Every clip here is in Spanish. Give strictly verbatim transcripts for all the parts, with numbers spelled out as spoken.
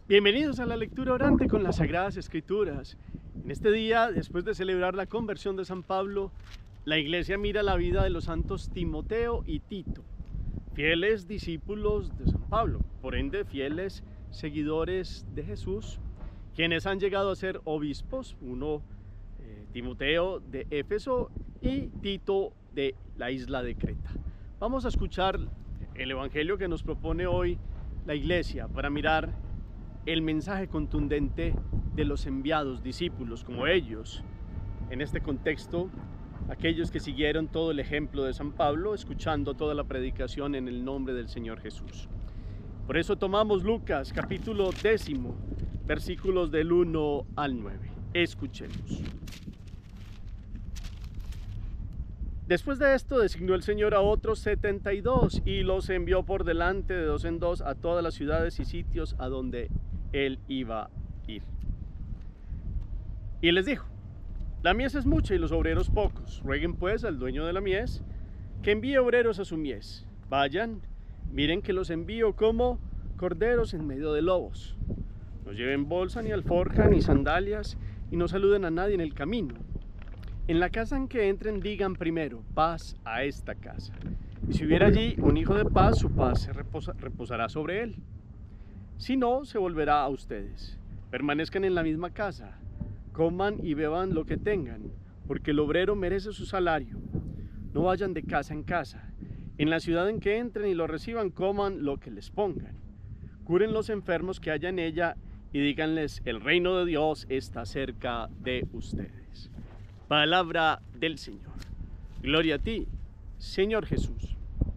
Bienvenidos a la lectura orante con las Sagradas Escrituras. En este día, después de celebrar la conversión de San Pablo, la Iglesia mira la vida de los santos Timoteo y Tito, fieles discípulos de San Pablo, por ende fieles seguidores de Jesús, quienes han llegado a ser obispos, uno eh, Timoteo de Éfeso y Tito de la isla de Creta. Vamos a escuchar el Evangelio que nos propone hoy la Iglesia para mirar el mensaje contundente de los enviados discípulos como ellos. En este contexto, aquellos que siguieron todo el ejemplo de San Pablo, escuchando toda la predicación en el nombre del Señor Jesús. Por eso tomamos Lucas capítulo décimo, versículos del uno al nueve. Escuchemos. Después de esto designó el Señor a otros setenta y dos y los envió por delante de dos en dos a todas las ciudades y sitios a donde él iba a ir. Y les dijo: la mies es mucha y los obreros pocos. Rueguen pues al dueño de la mies que envíe obreros a su mies. Vayan, miren que los envío como corderos en medio de lobos. No lleven bolsa, ni alforja, ni sandalias, y no saluden a nadie en el camino. En la casa en que entren, digan primero: paz a esta casa. Y si hubiera allí un hijo de paz, su paz se reposa, reposará sobre él. Si no, se volverá a ustedes. Permanezcan en la misma casa, coman y beban lo que tengan, porque el obrero merece su salario. No vayan de casa en casa. En la ciudad en que entren y lo reciban, coman lo que les pongan. Curen los enfermos que haya en ella y díganles: el reino de Dios está cerca de ustedes. Palabra del Señor. Gloria a ti, Señor Jesús.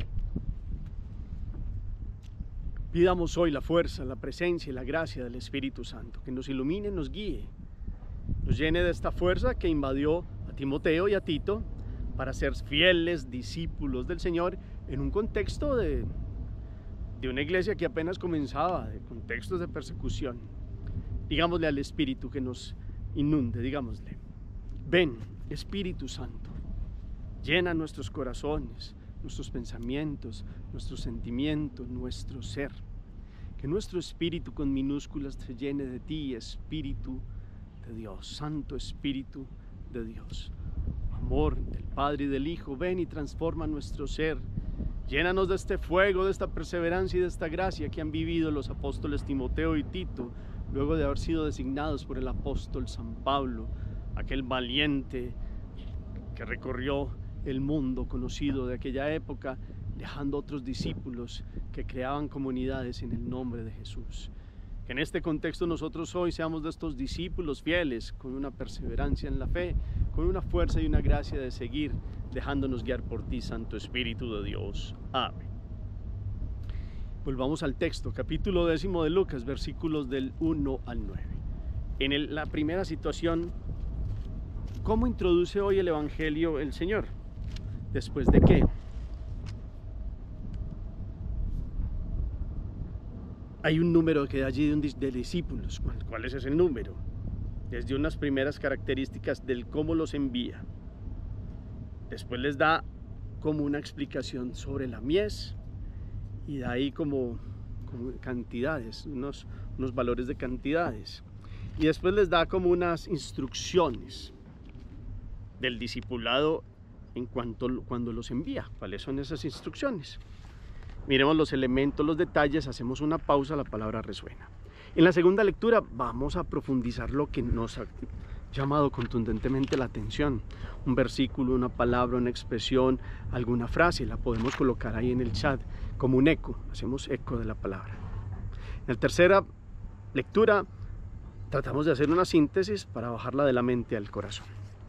Pidamos hoy la fuerza, la presencia y la gracia del Espíritu Santo, que nos ilumine, nos guíe, nos llene de esta fuerza que invadió a Timoteo y a Tito para ser fieles discípulos del Señor en un contexto de, de una iglesia que apenas comenzaba, de contextos de persecución. Digámosle al Espíritu que nos inunde, digámosle: ven, Espíritu Santo, llena nuestros corazones, nuestros pensamientos, nuestros sentimientos, nuestro ser. Que nuestro espíritu con minúsculas se llene de ti, Espíritu de Dios, Santo Espíritu de Dios. Amor del Padre y del Hijo, ven y transforma nuestro ser. Llénanos de este fuego, de esta perseverancia y de esta gracia que han vivido los apóstoles Timoteo y Tito, luego de haber sido designados por el apóstol San Pablo, aquel valiente que recorrió el mundo conocido de aquella época, dejando otros discípulos que creaban comunidades en el nombre de Jesús. Que en este contexto nosotros hoy seamos de estos discípulos fieles, con una perseverancia en la fe, con una fuerza y una gracia de seguir dejándonos guiar por ti, Santo Espíritu de Dios. Amén. Volvamos al texto, capítulo décimo de Lucas, versículos del uno al nueve. En el, la primera situación, ¿cómo introduce hoy el Evangelio el Señor? ¿Después de qué? Hay un número que da allí de, un, de discípulos. ¿Cuál, ¿Cuál es ese número? Desde unas primeras características del cómo los envía. Después les da como una explicación sobre la mies y de ahí como, como cantidades, unos, unos valores de cantidades. Y después les da como unas instrucciones del discipulado en cuanto cuando los envía. ¿Cuáles son esas instrucciones? Miremos los elementos, los detalles, hacemos una pausa, la palabra resuena. En la segunda lectura vamos a profundizar lo que nos ha llamado contundentemente la atención. Un versículo, una palabra, una expresión, alguna frase, la podemos colocar ahí en el chat como un eco, hacemos eco de la palabra. En la tercera lectura tratamos de hacer una síntesis para bajarla de la mente al corazón.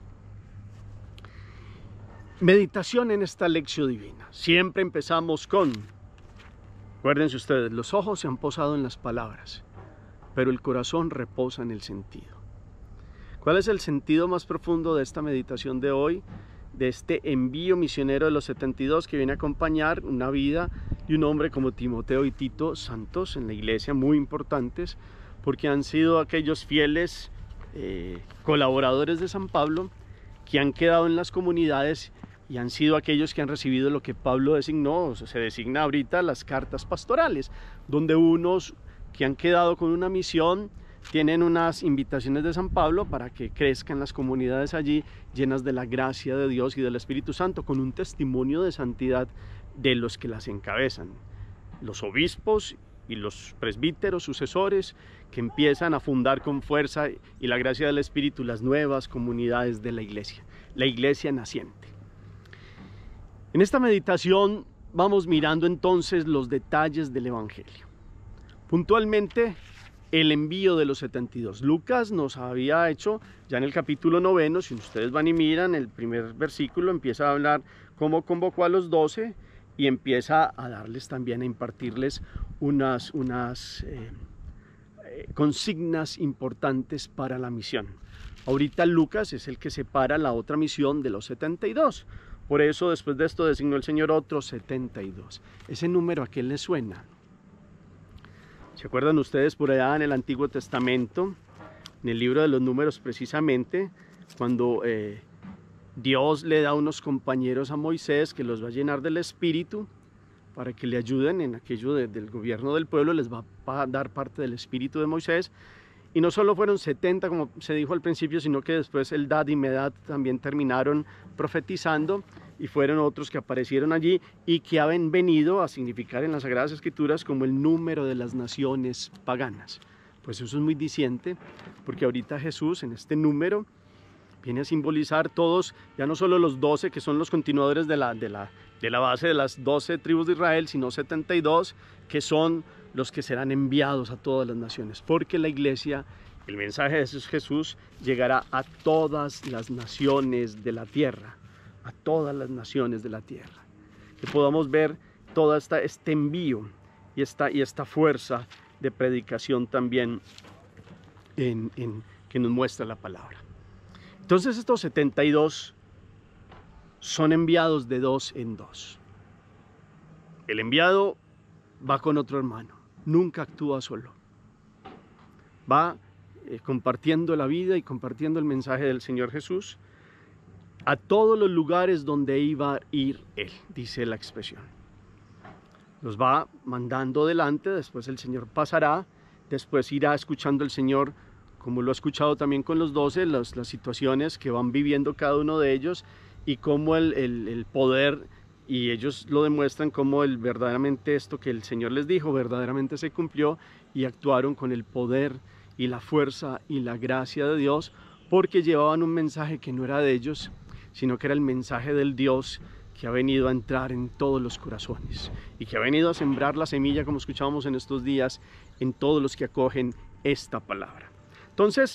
Meditación en esta lección divina. Siempre empezamos con, acuérdense ustedes, los ojos se han posado en las palabras, pero el corazón reposa en el sentido. ¿Cuál es el sentido más profundo de esta meditación de hoy? De este envío misionero de los setenta y dos que viene a acompañar una vida de un hombre como Timoteo y Tito, santos en la iglesia, muy importantes, porque han sido aquellos fieles eh, colaboradores de San Pablo que han quedado en las comunidades y han sido aquellos que han recibido lo que Pablo designó, o sea, se designa ahorita las cartas pastorales, donde unos que han quedado con una misión tienen unas invitaciones de San Pablo para que crezcan las comunidades allí llenas de la gracia de Dios y del Espíritu Santo, con un testimonio de santidad de los que las encabezan, los obispos y los presbíteros sucesores, que empiezan a fundar con fuerza y la gracia del Espíritu las nuevas comunidades de la iglesia, la iglesia naciente. En esta meditación vamos mirando entonces los detalles del Evangelio. Puntualmente, el envío de los setenta y dos. Lucas nos había hecho ya en el capítulo noveno, si ustedes van y miran, el primer versículo empieza a hablar cómo convocó a los doce y empieza a darles también, a impartirles unas, unas eh, eh, consignas importantes para la misión. Ahorita Lucas es el que separa la otra misión de los setenta y dos. Por eso después de esto designó el Señor otros setenta y dos. Ese número, ¿a qué les suena? ¿Se acuerdan ustedes por allá en el Antiguo Testamento, en el libro de los Números precisamente, cuando eh, Dios le da unos compañeros a Moisés que los va a llenar del Espíritu para que le ayuden en aquello de, del gobierno del pueblo, les va a dar parte del Espíritu de Moisés? Y no solo fueron setenta, como se dijo al principio, sino que después Eldad y Medad también terminaron profetizando, y fueron otros que aparecieron allí y que han venido a significar en las Sagradas Escrituras como el número de las naciones paganas. Pues eso es muy diciente, porque ahorita Jesús en este número viene a simbolizar todos, ya no solo los doce que son los continuadores de la, de la, de la base de las doce tribus de Israel, sino setenta y dos que son los que serán enviados a todas las naciones, porque la iglesia, el mensaje de Jesús llegará a todas las naciones de la tierra, a todas las naciones de la tierra. Que podamos ver todo esta, este envío y esta, y esta fuerza de predicación también en, en, que nos muestra la palabra. Entonces estos setenta y dos son enviados de dos en dos. El enviado va con otro hermano, nunca actúa solo. Va eh, compartiendo la vida y compartiendo el mensaje del Señor Jesús a todos los lugares donde iba a ir Él, dice la expresión. Los va mandando delante, después el Señor pasará, después irá escuchando el Señor, como lo ha escuchado también con los doce, las, las situaciones que van viviendo cada uno de ellos y cómo el, el, el poder, y ellos lo demuestran, cómo el, verdaderamente esto que el Señor les dijo verdaderamente se cumplió, y actuaron con el poder y la fuerza y la gracia de Dios, porque llevaban un mensaje que no era de ellos, sino que era el mensaje del Dios que ha venido a entrar en todos los corazones y que ha venido a sembrar la semilla, como escuchábamos en estos días, en todos los que acogen esta palabra. Entonces,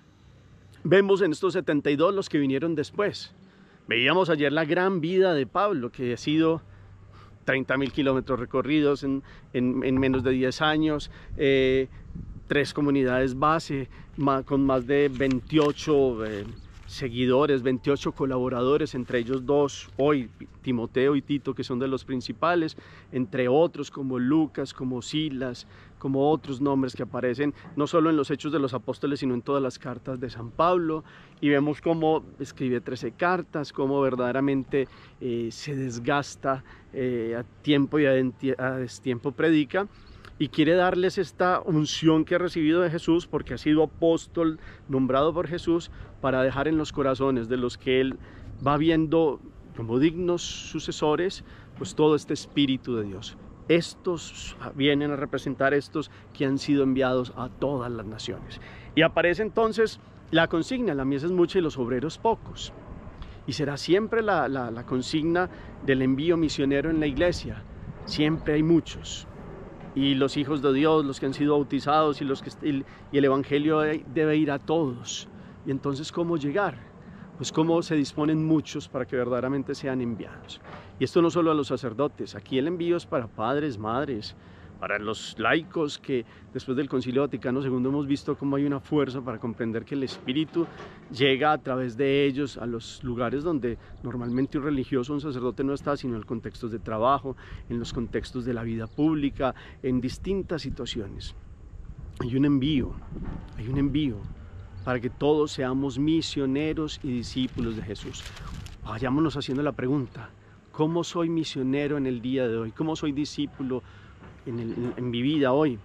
vemos en estos setenta y dos los que vinieron después. Veíamos ayer la gran vida de Pablo, que ha sido treinta mil kilómetros recorridos en, en, en menos de diez años, eh, tres comunidades base, más, con más de veintiocho eh, seguidores, veintiocho colaboradores, entre ellos dos hoy, Timoteo y Tito, que son de los principales, entre otros como Lucas, como Silas, como otros nombres que aparecen no solo en los Hechos de los Apóstoles, sino en todas las cartas de San Pablo. Y vemos cómo escribe trece cartas, cómo verdaderamente eh, se desgasta, eh, a tiempo y a destiempo predica, y quiere darles esta unción que ha recibido de Jesús, porque ha sido apóstol nombrado por Jesús, para dejar en los corazones de los que él va viendo como dignos sucesores, pues todo este Espíritu de Dios. Estos vienen a representar estos que han sido enviados a todas las naciones. Y aparece entonces la consigna: la mies es mucha y los obreros pocos. Y será siempre la, la, la consigna del envío misionero en la iglesia. Siempre hay muchos. Y los hijos de Dios, los que han sido bautizados, y, los que, y el Evangelio debe ir a todos. Y entonces, ¿cómo llegar? Pues cómo se disponen muchos para que verdaderamente sean enviados. Y esto no solo a los sacerdotes, aquí el envío es para padres, madres, para los laicos, que después del Concilio Vaticano segundo hemos visto cómo hay una fuerza para comprender que el Espíritu llega a través de ellos a los lugares donde normalmente un religioso, un sacerdote no está, sino en los contextos de trabajo, en los contextos de la vida pública, en distintas situaciones. Hay un envío, hay un envío para que todos seamos misioneros y discípulos de Jesús. Vayámonos haciendo la pregunta: ¿cómo soy misionero en el día de hoy? ¿Cómo soy discípulo En, el, en mi vida hoy?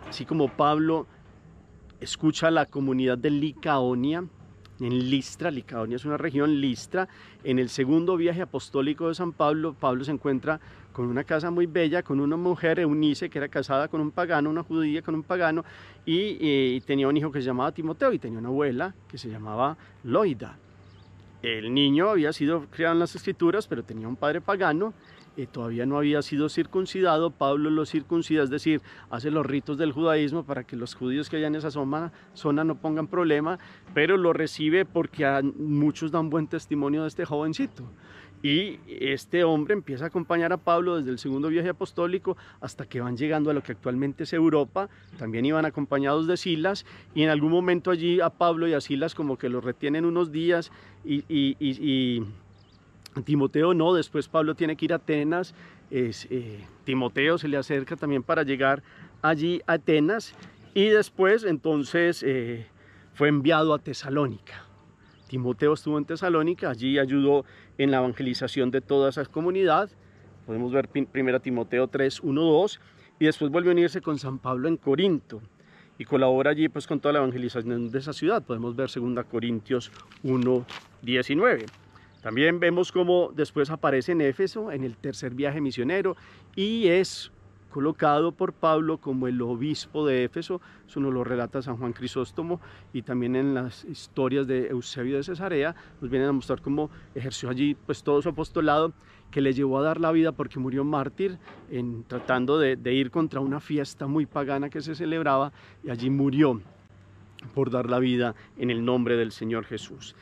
así como Pablo escucha a la comunidad de Licaonia, en Listra. Licaonia es una región. Listra, en el segundo viaje apostólico de San Pablo, Pablo se encuentra con una casa muy bella, con una mujer, Eunice, que era casada con un pagano, una judía con un pagano, y, y tenía un hijo que se llamaba Timoteo, y tenía una abuela que se llamaba Loida. El niño había sido criado en las escrituras, pero tenía un padre pagano, eh, todavía no había sido circuncidado. Pablo lo circuncida, es decir, hace los ritos del judaísmo para que los judíos que hay en esa zona, zona no pongan problema, pero lo recibe porque a muchos dan buen testimonio de este jovencito. Y este hombre empieza a acompañar a Pablo desde el segundo viaje apostólico hasta que van llegando a lo que actualmente es Europa. También iban acompañados de Silas, y en algún momento allí a Pablo y a Silas como que los retienen unos días, y, y, y, y Timoteo no. Después Pablo tiene que ir a Atenas. Es, eh, Timoteo se le acerca también para llegar allí a Atenas, y después entonces eh, fue enviado a Tesalónica. Timoteo estuvo en Tesalónica, allí ayudó en la evangelización de toda esa comunidad. Podemos ver primero Timoteo tres, uno, dos, y después vuelve a unirse con San Pablo en Corinto y colabora allí pues con toda la evangelización de esa ciudad. Podemos ver segunda Corintios uno, diecinueve. También vemos cómo después aparece en Éfeso en el tercer viaje misionero y es colocado por Pablo como el obispo de Éfeso. Eso nos lo relata San Juan Crisóstomo, y también en las historias de Eusebio de Cesarea nos vienen a mostrar cómo ejerció allí pues todo su apostolado, que le llevó a dar la vida porque murió mártir en, tratando de, de ir contra una fiesta muy pagana que se celebraba, y allí murió por dar la vida en el nombre del Señor Jesús.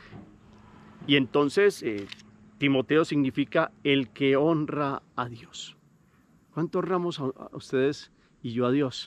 Y entonces eh, Timoteo significa el que honra a Dios. ¿Cuánto honramos a ustedes y yo a Dios?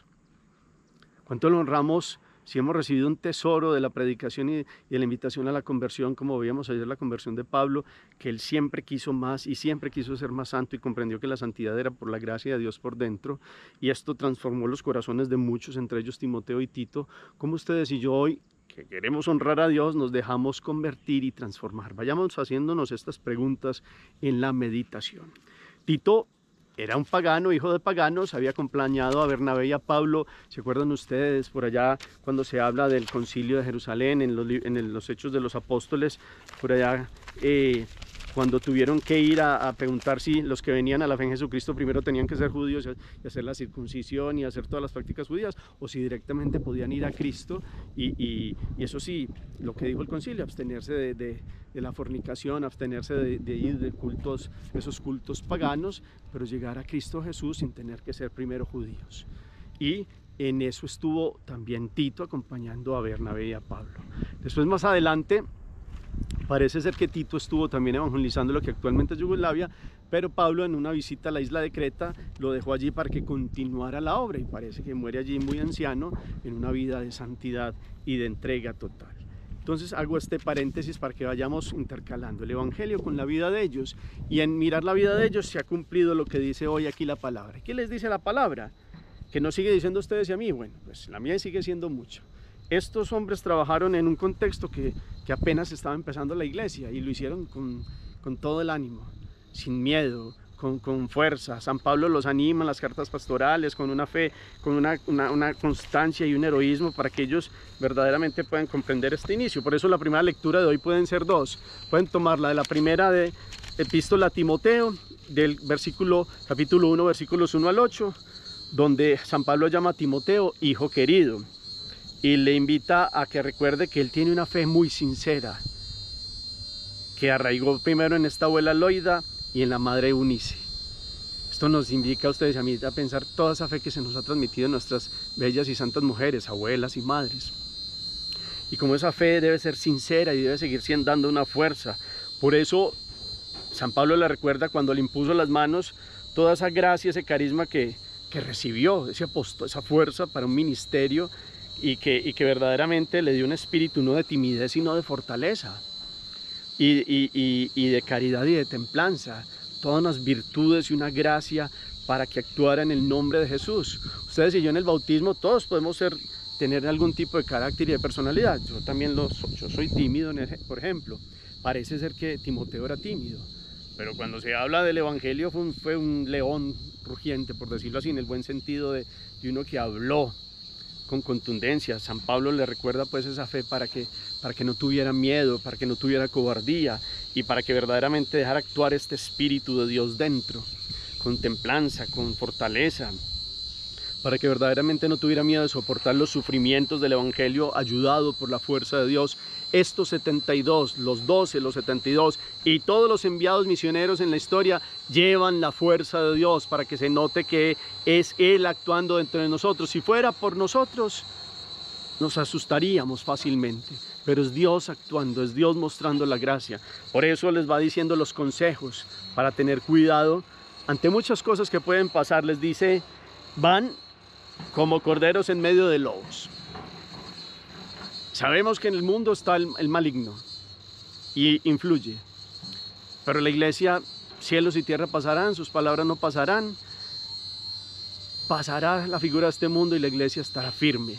¿Cuánto lo honramos si hemos recibido un tesoro de la predicación y de la invitación a la conversión, como veíamos ayer la conversión de Pablo, que él siempre quiso más y siempre quiso ser más santo y comprendió que la santidad era por la gracia de Dios por dentro, y esto transformó los corazones de muchos, entre ellos Timoteo y Tito? ¿Cómo ustedes y yo hoy, que queremos honrar a Dios, nos dejamos convertir y transformar? Vayamos haciéndonos estas preguntas en la meditación. Tito era un pagano, hijo de paganos, había acompañado a Bernabé y a Pablo. ¿Se acuerdan ustedes por allá cuando se habla del concilio de Jerusalén, en los, en los Hechos de los Apóstoles, por allá eh, cuando tuvieron que ir a, a preguntar si los que venían a la fe en Jesucristo primero tenían que ser judíos y hacer la circuncisión y hacer todas las prácticas judías, o si directamente podían ir a Cristo? Y, y, y eso sí, lo que dijo el concilio, abstenerse de, de, de la fornicación, abstenerse de, de ir de cultos, esos cultos paganos, pero llegar a Cristo Jesús sin tener que ser primero judíos. Y en eso estuvo también Tito, acompañando a Bernabé y a Pablo. Después, más adelante, parece ser que Tito estuvo también evangelizando lo que actualmente es Yugoslavia, pero Pablo, en una visita a la isla de Creta, lo dejó allí para que continuara la obra, y parece que muere allí muy anciano en una vida de santidad y de entrega total. Entonces hago este paréntesis para que vayamos intercalando el evangelio con la vida de ellos, y en mirar la vida de ellos se ha cumplido lo que dice hoy aquí la palabra. ¿Qué les dice la palabra? ¿Que nos sigue diciendo a ustedes y a mí? Bueno, pues la mía sigue siendo mucho. Estos hombres trabajaron en un contexto que, que apenas estaba empezando la iglesia, y lo hicieron con, con todo el ánimo, sin miedo, con, con fuerza. San Pablo los anima en las cartas pastorales con una fe, con una, una, una constancia y un heroísmo para que ellos verdaderamente puedan comprender este inicio. Por eso la primera lectura de hoy pueden ser dos. Pueden tomarla de la primera de Epístola a Timoteo, del versículo, capítulo uno, versículos uno al ocho, donde San Pablo llama a Timoteo hijo querido, y le invita a que recuerde que él tiene una fe muy sincera, que arraigó primero en esta abuela Loida y en la madre Eunice. Esto nos indica a ustedes y a mí a pensar toda esa fe que se nos ha transmitido en nuestras bellas y santas mujeres, abuelas y madres. Y como esa fe debe ser sincera y debe seguir siendo dando una fuerza. Por eso San Pablo le recuerda cuando le impuso las manos toda esa gracia, ese carisma que, que recibió, ese apostol, esa fuerza para un ministerio, y que, y que verdaderamente le dio un espíritu no de timidez sino de fortaleza, y, y, y, y de caridad y de templanza, todas unas virtudes y una gracia para que actuara en el nombre de Jesús. Ustedes y yo en el bautismo todos podemos ser, tener algún tipo de carácter y de personalidad. Yo también lo soy, yo soy tímido, por ejemplo. Parece ser que Timoteo era tímido, pero cuando se habla del evangelio fue un, fue un león rugiente, por decirlo así, en el buen sentido de, de uno que habló con contundencia. San Pablo le recuerda pues esa fe para que, para que no tuviera miedo, para que no tuviera cobardía y para que verdaderamente dejara actuar este Espíritu de Dios dentro, con templanza, con fortaleza, para que verdaderamente no tuviera miedo de soportar los sufrimientos del Evangelio, ayudado por la fuerza de Dios. Estos setenta y dos, los doce, los setenta y dos y todos los enviados misioneros en la historia llevan la fuerza de Dios para que se note que es Él actuando dentro de nosotros. Si fuera por nosotros, nos asustaríamos fácilmente, pero es Dios actuando, es Dios mostrando la gracia. Por eso les va diciendo los consejos para tener cuidado ante muchas cosas que pueden pasar. Les dice, van como corderos en medio de lobos. Sabemos que en el mundo está el, el maligno y influye, pero la iglesia, cielos y tierra pasarán, sus palabras no pasarán. Pasará la figura de este mundo y la iglesia estará firme.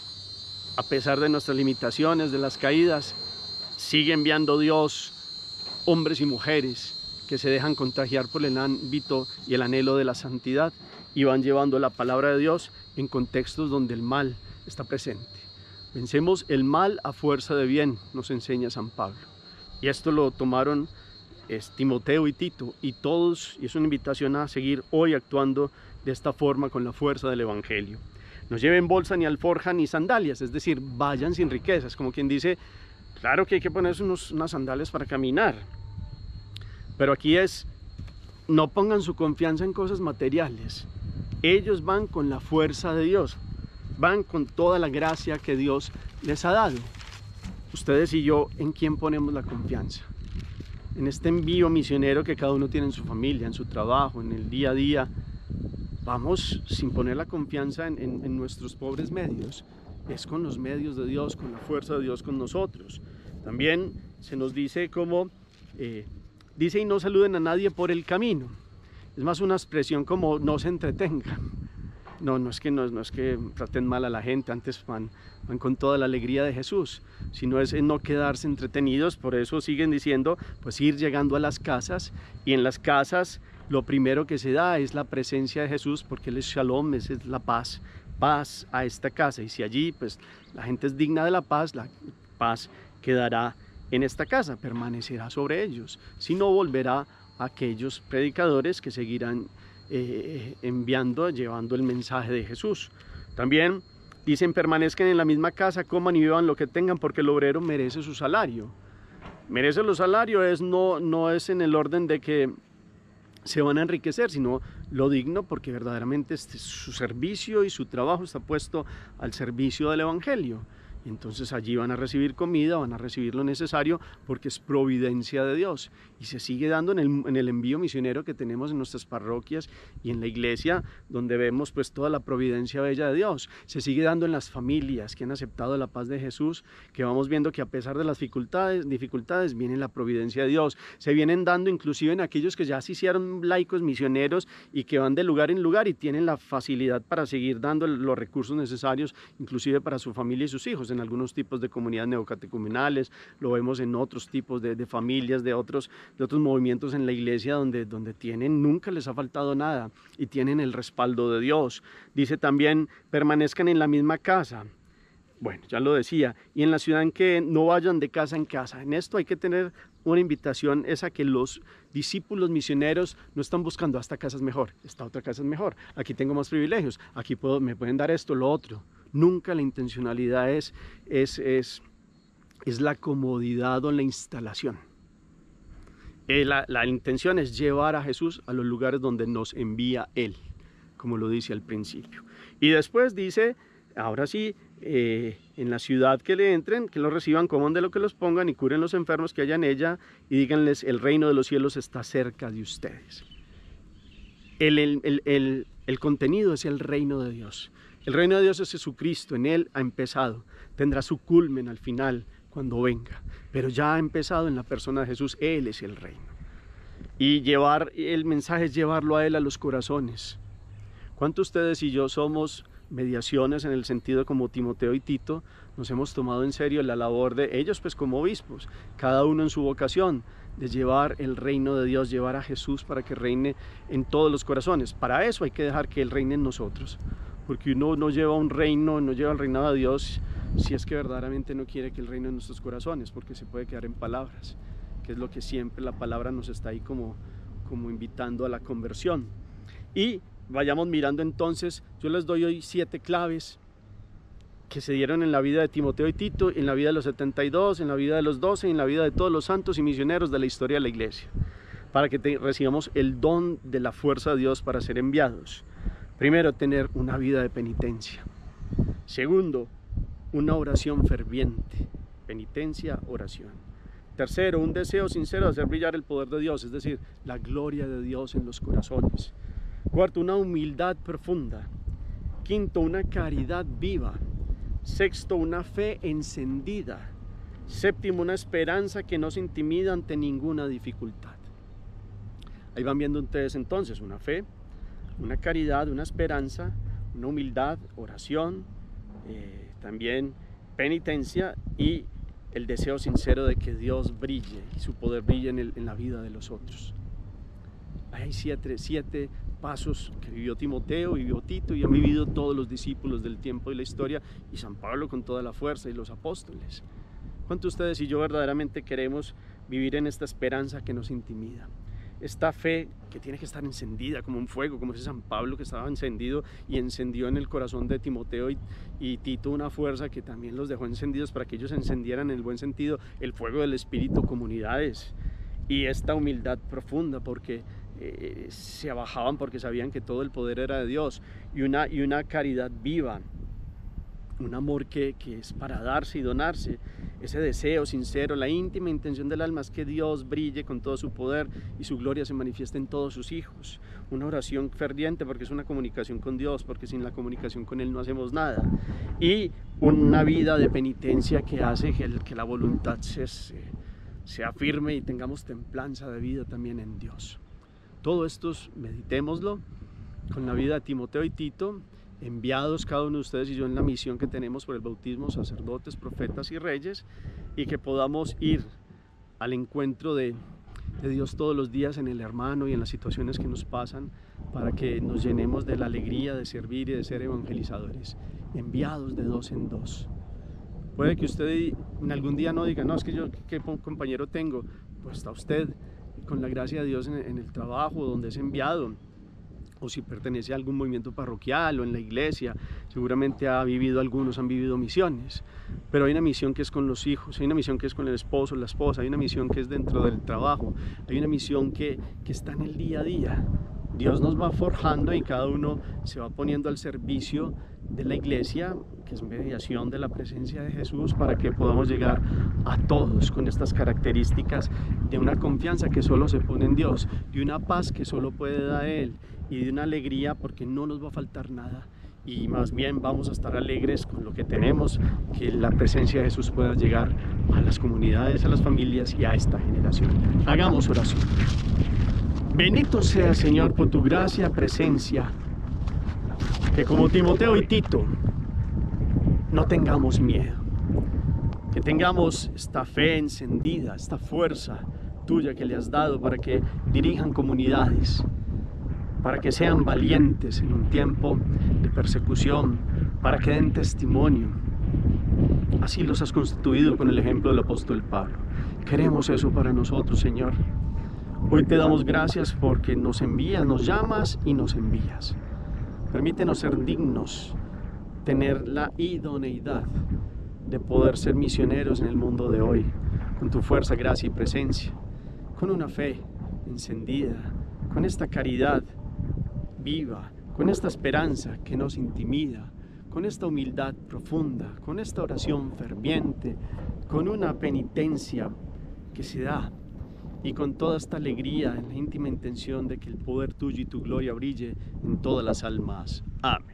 A pesar de nuestras limitaciones, de las caídas, sigue enviando Dios hombres y mujeres que se dejan contagiar por el ámbito y el anhelo de la santidad y van llevando la palabra de Dios en contextos donde el mal está presente. Vencemos el mal a fuerza de bien, nos enseña San Pablo. Y esto lo tomaron es, Timoteo y Tito, y todos, y es una invitación a seguir hoy actuando de esta forma con la fuerza del Evangelio. No lleven bolsa, ni alforja, ni sandalias, es decir, vayan sin riquezas, como quien dice, claro que hay que ponerse unos, unas sandalias para caminar, pero aquí es, no pongan su confianza en cosas materiales. Ellos van con la fuerza de Dios, van con toda la gracia que Dios les ha dado. Ustedes y yo, ¿en quién ponemos la confianza? En este envío misionero que cada uno tiene en su familia, en su trabajo, en el día a día. Vamos sin poner la confianza en, en, en nuestros pobres medios. Es con los medios de Dios, con la fuerza de Dios con nosotros. También se nos dice como, eh, dice y no saluden a nadie por el camino. Es más una expresión como no se entretengan. No, no es que, no, no es que traten mal a la gente, antes van, van con toda la alegría de Jesús, sino es en no quedarse entretenidos. Por eso siguen diciendo, pues ir llegando a las casas, y en las casas lo primero que se da es la presencia de Jesús, porque Él es Shalom, es, es la paz, paz a esta casa, y si allí pues la gente es digna de la paz, la paz quedará en esta casa, permanecerá sobre ellos, si no volverá a aquellos predicadores que seguirán Eh, enviando, llevando el mensaje de Jesús. También dicen, permanezcan en la misma casa, coman y beban lo que tengan, porque el obrero merece su salario. Merece el salario es no, no es en el orden de que se van a enriquecer, sino lo digno, porque verdaderamente este, su servicio y su trabajo está puesto al servicio del Evangelio. Y entonces allí van a recibir comida, van a recibir lo necesario, porque es providencia de Dios. Y se sigue dando en el, en el envío misionero que tenemos en nuestras parroquias y en la iglesia, donde vemos pues toda la providencia bella de Dios. Se sigue dando en las familias que han aceptado la paz de Jesús, que vamos viendo que a pesar de las dificultades, dificultades viene la providencia de Dios. Se vienen dando inclusive en aquellos que ya se hicieron laicos misioneros y que van de lugar en lugar y tienen la facilidad para seguir dando los recursos necesarios, inclusive para su familia y sus hijos. En algunos tipos de comunidades neocatecumenales, lo vemos en otros tipos de, de familias, de otros, de otros movimientos en la iglesia donde, donde tienen, nunca les ha faltado nada y tienen el respaldo de Dios. Dice también, permanezcan en la misma casa. Bueno, ya lo decía, y en la ciudad en que no vayan de casa en casa. En esto hay que tener una invitación, es a que los discípulos misioneros no están buscando esta casa es mejor, esta otra casa es mejor, aquí tengo más privilegios, aquí puedo, me pueden dar esto, lo otro. Nunca la intencionalidad es, es, es, es la comodidad o la instalación. Eh, la, la intención es llevar a Jesús a los lugares donde nos envía Él, como lo dice al principio. Y después dice, ahora sí, eh, en la ciudad que le entren, que los reciban, coman de lo que los pongan y curen los enfermos que haya en ella y díganles, el reino de los cielos está cerca de ustedes. El, el, el, el, el contenido es el reino de Dios. El reino de Dios es Jesucristo, en Él ha empezado, tendrá su culmen al final cuando venga, pero ya ha empezado en la persona de Jesús, Él es el reino. Y llevar, el mensaje es llevarlo a Él a los corazones. ¿Cuántos ustedes y yo somos mediaciones en el sentido como Timoteo y Tito? Nos hemos tomado en serio la labor de ellos pues como obispos, cada uno en su vocación, de llevar el reino de Dios, llevar a Jesús para que reine en todos los corazones. Para eso hay que dejar que Él reine en nosotros. porque uno no lleva un reino, no lleva el reinado de Dios si es que verdaderamente no quiere que el reino en nuestros corazones, porque se puede quedar en palabras, que es lo que siempre la palabra nos está ahí como, como invitando a la conversión. Y vayamos mirando entonces, yo les doy hoy siete claves que se dieron en la vida de Timoteo y Tito, en la vida de los setenta y dos, en la vida de los doce, en la vida de todos los santos y misioneros de la historia de la iglesia, para que te, recibamos el don de la fuerza de Dios para ser enviados. Primero, tener una vida de penitencia. Segundo, una oración ferviente. Penitencia, oración. Tercero, un deseo sincero de hacer brillar el poder de Dios, es decir, la gloria de Dios en los corazones. Cuarto, una humildad profunda. Quinto, una caridad viva. Sexto, una fe encendida. Séptimo, una esperanza que no se intimida ante ninguna dificultad. Ahí van viendo ustedes entonces una fe, una caridad, una esperanza, una humildad, oración, eh, también penitencia y el deseo sincero de que Dios brille y su poder brille en, el, en la vida de los otros. Hay siete, siete pasos que vivió Timoteo, vivió Tito y han vivido todos los discípulos del tiempo y la historia, y San Pablo con toda la fuerza y los apóstoles. ¿Cuántos de ustedes y yo verdaderamente queremos vivir en esta esperanza que nos intimida? Esta fe que tiene que estar encendida como un fuego, como ese San Pablo que estaba encendido y encendió en el corazón de Timoteo y, y Tito una fuerza que también los dejó encendidos para que ellos encendieran en el buen sentido el fuego del Espíritu, comunidades. Y esta humildad profunda porque eh, se abajaban porque sabían que todo el poder era de Dios, y una, y una caridad viva, un amor que, que es para darse y donarse, ese deseo sincero, la íntima intención del alma es que Dios brille con todo su poder y su gloria se manifieste en todos sus hijos. Una oración ferviente porque es una comunicación con Dios, porque sin la comunicación con Él no hacemos nada. Y una vida de penitencia que hace que, el, que la voluntad se, se, sea firme y tengamos templanza de vida también en Dios. Todo esto meditémoslo con la vida de Timoteo y Tito, enviados cada uno de ustedes y yo en la misión que tenemos por el bautismo, sacerdotes, profetas y reyes, y que podamos ir al encuentro de, de Dios todos los días en el hermano y en las situaciones que nos pasan, para que nos llenemos de la alegría de servir y de ser evangelizadores, enviados de dos en dos. Puede que usted en algún día no diga, no, es que yo, ¿qué compañero tengo? Pues está usted con la gracia de Dios en, en el trabajo donde es enviado, o si pertenece a algún movimiento parroquial o en la iglesia, seguramente ha vivido, algunos han vivido misiones, pero hay una misión que es con los hijos, hay una misión que es con el esposo, la esposa, hay una misión que es dentro del trabajo, hay una misión que, que está en el día a día. Dios nos va forjando y cada uno se va poniendo al servicio de la iglesia, que es mediación de la presencia de Jesús, para que podamos llegar a todos con estas características de una confianza que solo se pone en Dios, de una paz que solo puede dar Él, y de una alegría porque no nos va a faltar nada, y más bien vamos a estar alegres con lo que tenemos, que la presencia de Jesús pueda llegar a las comunidades, a las familias y a esta generación. Hagamos oración. Bendito sea, Señor, por tu gracia, presencia, que como Timoteo y Tito no tengamos miedo, que tengamos esta fe encendida, esta fuerza tuya que le has dado para que dirijan comunidades, para que sean valientes en un tiempo de persecución, para que den testimonio. Así los has constituido con el ejemplo del apóstol Pablo. Queremos eso para nosotros, Señor. Hoy te damos gracias porque nos envías, nos llamas y nos envías. Permítenos ser dignos, tener la idoneidad de poder ser misioneros en el mundo de hoy, con tu fuerza, gracia y presencia, con una fe encendida, con esta caridad viva, con esta esperanza que nos intimida, con esta humildad profunda, con esta oración ferviente, con una penitencia que se da, y con toda esta alegría en la íntima intención de que el poder tuyo y tu gloria brille en todas las almas. Amén.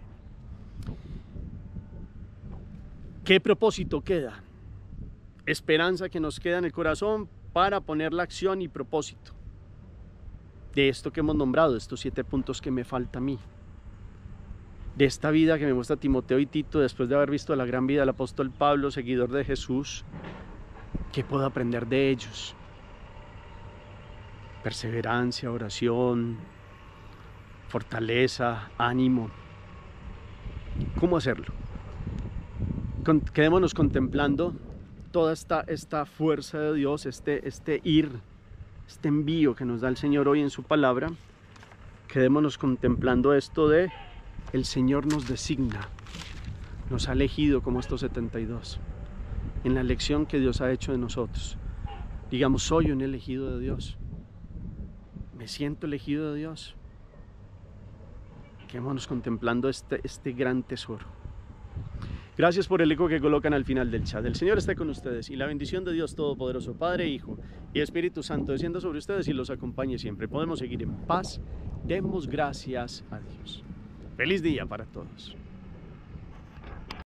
¿Qué propósito queda? Esperanza que nos queda en el corazón para poner la acción y propósito de esto que hemos nombrado, estos siete puntos que me falta a mí, de esta vida que me muestra Timoteo y Tito después de haber visto la gran vida del apóstol Pablo, seguidor de Jesús. ¿Qué puedo aprender de ellos? Perseverancia, oración, fortaleza, ánimo. ¿Cómo hacerlo? Con, quedémonos contemplando toda esta, esta fuerza de Dios, este, este ir, este envío que nos da el Señor hoy en su palabra. Quedémonos contemplando esto de el Señor nos designa, nos ha elegido como estos setenta y dos, en la elección que Dios ha hecho de nosotros. Digamos, soy un elegido de Dios, me siento elegido de Dios. Quedémonos contemplando este, este gran tesoro. Gracias por el eco que colocan al final del chat. El Señor esté con ustedes y la bendición de Dios Todopoderoso, Padre, Hijo y Espíritu Santo descienda sobre ustedes y los acompañe siempre. Podemos seguir en paz. Demos gracias a Dios. Feliz día para todos.